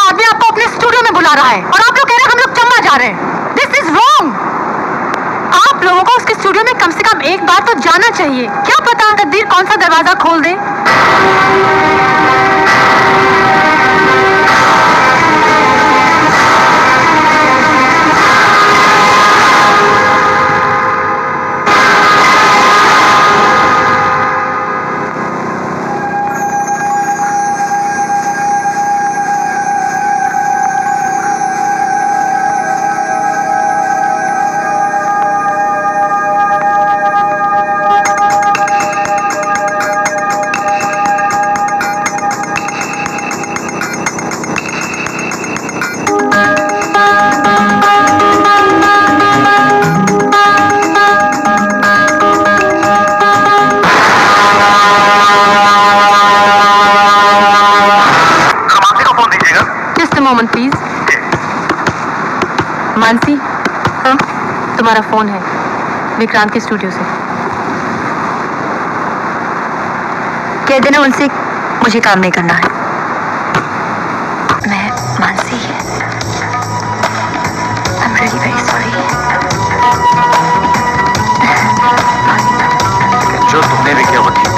आदमी आपको अपने स्टूडियो में बुला रहा है और आप लोग कह रहे हैं हम लोग चम्मा जा रहे हैं। This is wrong. आप लोगों को उसके स्टूडियो में कम से कम एक बार तो जाना चाहिए। क्या पता तकदीर कौन सा दरवाजा खोल दे। प्लीज। मानसी, हाँ? तुम्हारा फोन है विक्रांत के स्टूडियो से। कह देना उनसे मुझे काम नहीं करना है। मैं मानसी है। I'm really very sorry। जो तुमने भी किया वो ठीक